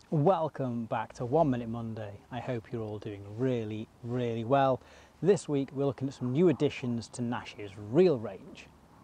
Welcome back to 1 Minute Monday. I hope you're all doing really well. This week we're looking at some new additions to Nash's reel range.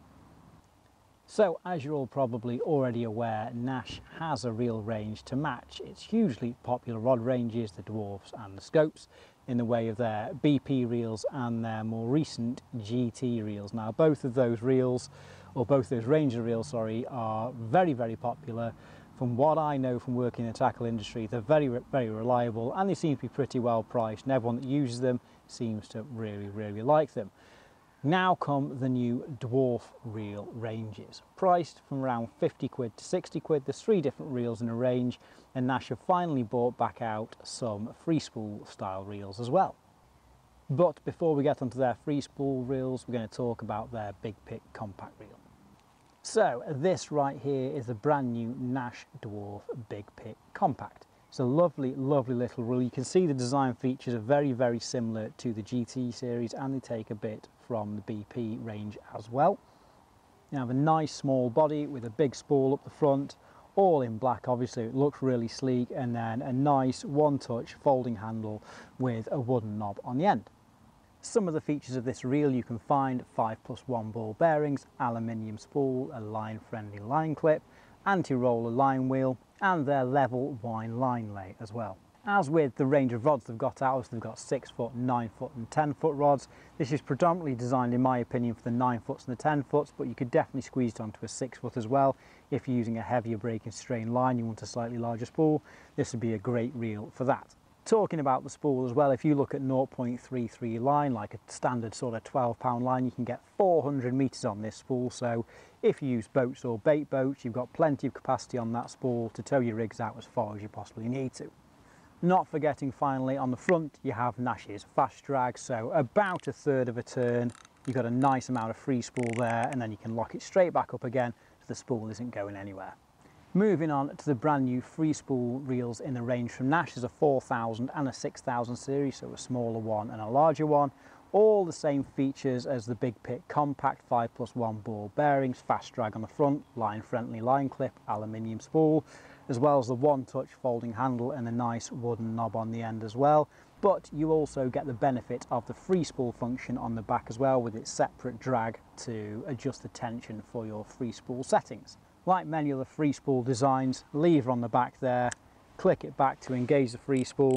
So as you're all probably already aware, Nash has a reel range to match its hugely popular rod ranges, the Dwarfs and the Scopes, in the way of their BP reels and their more recent GT reels. Now both of those reels, or both those range of reels, are very popular. From what I know from working in the tackle industry, they're very reliable, and they seem to be pretty well priced, and everyone that uses them seems to really like them. Now come the new Dwarf reel ranges, priced from around 50 quid to 60 quid. There's 3 different reels in a range, and Nash have finally brought back out some free spool style reels as well. But before we get onto their free spool reels, we're going to talk about their Big Pick compact reel. So this right here is the brand new Nash Dwarf Big Pick Compact. It's a lovely little reel. You can see the design features are very similar to the GT series, and they take a bit from the BP range as well. You have a nice small body with a big spool up the front, all in black. Obviously it looks really sleek, and then a nice one-touch folding handle with a wooden knob on the end. Some of the features of this reel you can find: 5+1 ball bearings, aluminium spool, a line-friendly line clip, anti-roller line wheel, and their level wine line lay as well. As with the range of rods they've got out, they've got 6 foot, 9 foot and 10 foot rods. This is predominantly designed, in my opinion, for the 9 foots and the 10 foots, but you could definitely squeeze it onto a 6 foot as well. If you're using a heavier break and strain line, you want a slightly larger spool, this would be a great reel for that. Talking about the spool as well, if you look at 0.33 line, like a standard sort of 12-pound line, you can get 400 metres on this spool. So if you use boats or bait boats, you've got plenty of capacity on that spool to tow your rigs out as far as you possibly need to. Not forgetting, finally, on the front you have Nash's fast drag, so about 1/3 of a turn, you've got a nice amount of free spool there, and then you can lock it straight back up again so the spool isn't going anywhere. Moving on to the brand new free spool reels in the range from Nash. There's a 4000 and a 6000 series, so a smaller one and a larger one. All the same features as the Big Pick Compact: 5+1 ball bearings, fast drag on the front, line-friendly line clip, aluminium spool, as well as the one-touch folding handle and a nice wooden knob on the end as well. But you also get the benefit of the free spool function on the back as well, with its separate drag to adjust the tension for your free spool settings. Like many other free spool designs, lever on the back there, click it back to engage the free spool,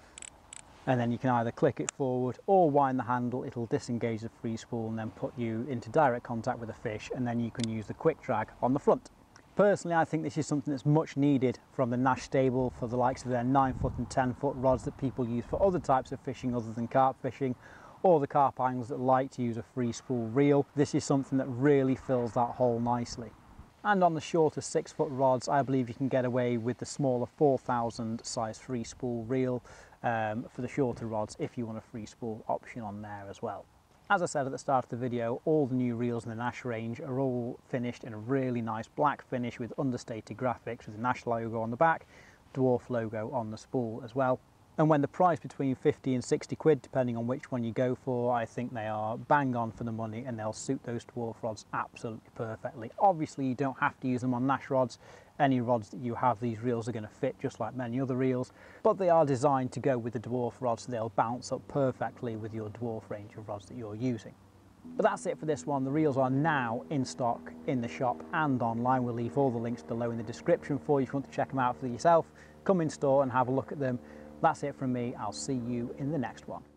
and then you can either click it forward or wind the handle. It'll disengage the free spool and then put you into direct contact with the fish, and then you can use the quick drag on the front. Personally, I think this is something that's much needed from the Nash stable for the likes of their 9 foot and 10 foot rods that people use for other types of fishing other than carp fishing, or the carp anglers that like to use a free spool reel. This is something that really fills that hole nicely. And on the shorter 6 foot rods, I believe you can get away with the smaller 4000 size free spool reel for the shorter rods, if you want a free spool option on there as well. As I said at the start of the video, all the new reels in the Nash range are all finished in a really nice black finish with understated graphics, with the Nash logo on the back, Dwarf logo on the spool as well. And when the price between 50 and 60 quid, depending on which one you go for, I think they are bang on for the money, and they'll suit those Dwarf rods absolutely perfectly. Obviously you don't have to use them on Nash rods. Any rods that you have, these reels are going to fit just like many other reels, but they are designed to go with the Dwarf rods, so they'll bounce up perfectly with your Dwarf range of rods that you're using. But that's it for this one. The reels are now in stock in the shop and online. We'll leave all the links below in the description for you if you want to check them out for yourself. Come in store and have a look at them. That's it from me. I'll see you in the next one.